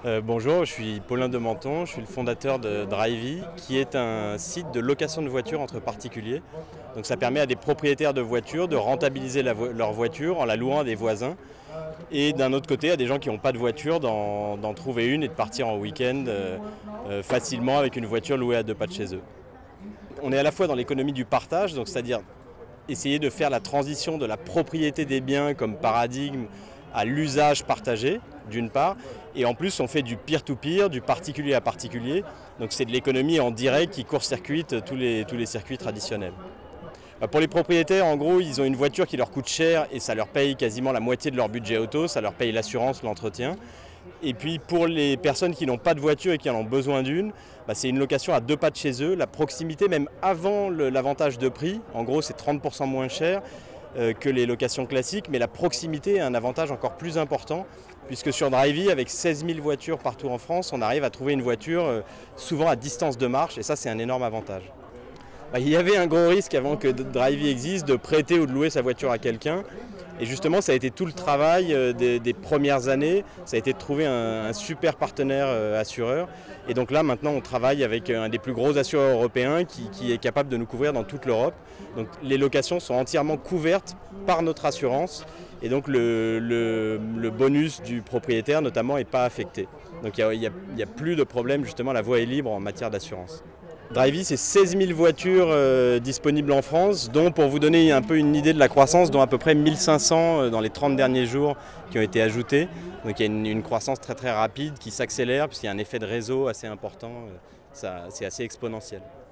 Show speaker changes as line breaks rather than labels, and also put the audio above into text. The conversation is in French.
Bonjour, je suis Paulin de Menton, je suis le fondateur de Drivey, qui est un site de location de voitures entre particuliers. Donc ça permet à des propriétaires de voitures de rentabiliser leur voiture en la louant à des voisins. Et d'un autre côté, à des gens qui n'ont pas de voiture, d'en trouver une et de partir en week-end facilement avec une voiture louée à 2 pas de chez eux. On est à la fois dans l'économie du partage, donc c'est-à-dire essayer de faire la transition de la propriété des biens comme paradigme à l'usage partagé, d'une part, et en plus on fait du peer-to-peer, du particulier à particulier, donc c'est de l'économie en direct qui court-circuite tous les circuits traditionnels. Pour les propriétaires, en gros, ils ont une voiture qui leur coûte cher et ça leur paye quasiment la moitié de leur budget auto, ça leur paye l'assurance, l'entretien. Et puis pour les personnes qui n'ont pas de voiture et qui en ont besoin d'une, c'est une location à 2 pas de chez eux. La proximité, même avant l'avantage de prix, en gros c'est 30% moins cher que les locations classiques, mais la proximité a un avantage encore plus important, puisque sur Drivey, avec 16 000 voitures partout en France, on arrive à trouver une voiture souvent à distance de marche, et ça c'est un énorme avantage. Il y avait un gros risque avant que Drivey existe de prêter ou de louer sa voiture à quelqu'un. Et justement, ça a été tout le travail des premières années. Ça a été de trouver un super partenaire assureur. Et donc là, maintenant, on travaille avec un des plus gros assureurs européens qui est capable de nous couvrir dans toute l'Europe. Donc les locations sont entièrement couvertes par notre assurance. Et donc le bonus du propriétaire, notamment, n'est pas affecté. Donc il n'y a plus de problème, justement, la voie est libre en matière d'assurance. Drivey, c'est 16 000 voitures disponibles en France, dont, pour vous donner un peu une idée de la croissance, dont à peu près 1500 dans les 30 derniers jours qui ont été ajoutés. Donc il y a une croissance très rapide qui s'accélère, puisqu'il y a un effet de réseau assez important, c'est assez exponentiel.